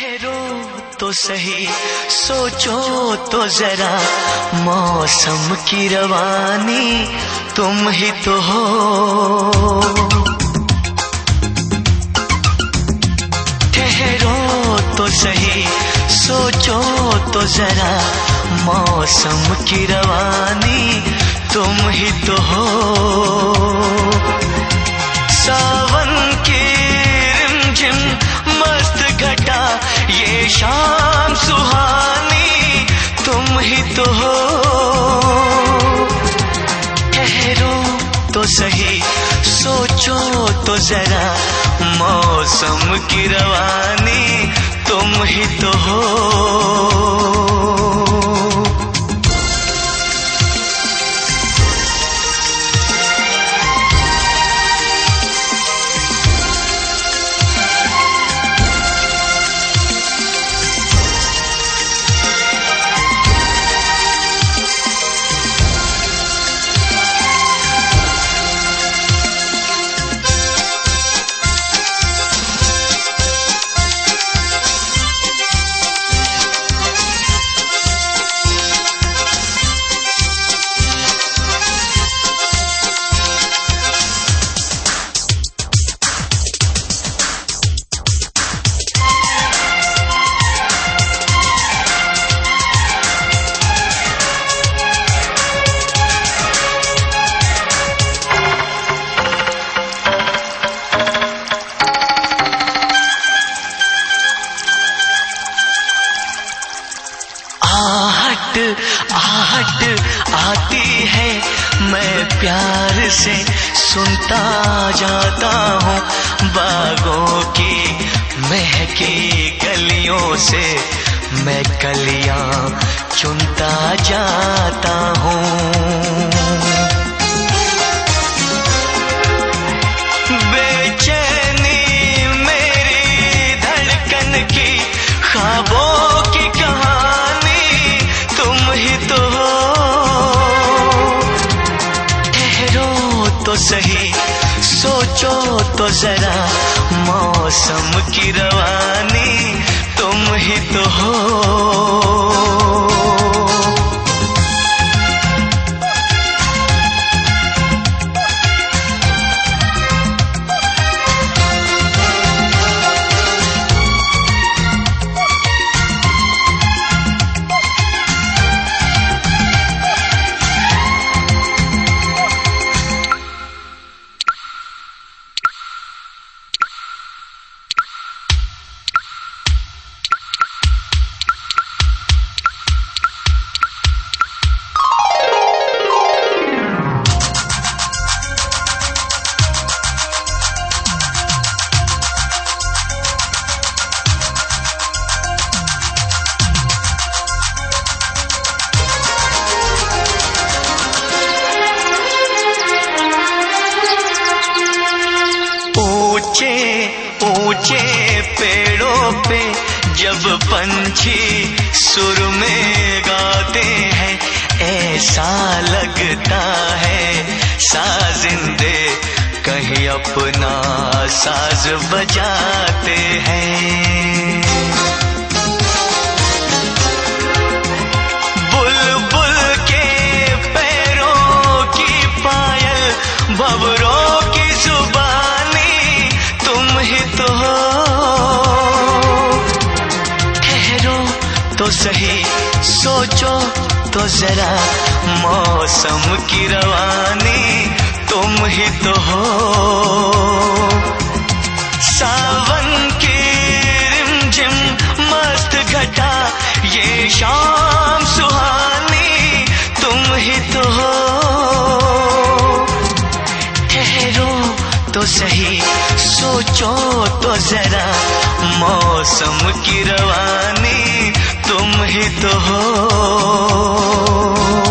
ठहरो तो सही, सोचो तो जरा, मौसम की रवानी तुम ही तो हो। ठहरो तो सही, सोचो तो जरा, मौसम की रवानी तुम ही तो हो। सावन की रिमझिम मस्त घटा, ये शाम सुहानी तुम ही तो हो। ठहरो तो सही, सोचो तो जरा, मौसम की रवानी तुम ही तो हो। आहट आती है, मैं प्यार से सुनता जाता हूँ। बागों की महकी गलियों से मैं कलियां चुनता जाता हूँ। बेचैनी मेरी धड़कन की, ख्वाबों की कहानी तुम ही तो हो। ठहरो तो सही, सोचो तो जरा, मौसम की रवानी तुम ही तो हो। ऊंचे पेड़ों पे जब पंछी सुर में गाते हैं, ऐसा लगता है साजिंदे कहीं अपना साज बजाते हैं। बुलबुल के पैरों की पायल, भंवरों की जुबानी तुम ही तो हो। ठहरो तो सही, सोचो तो जरा, मौसम की रवानी तुम ही तो हो। सावन की रिमझिम मस्त घटा, ये शाम सुहानी तुम ही तो हो। ठहरो तो सही, सोचो तो जरा, मौसम की रवानी तुम ही तो हो।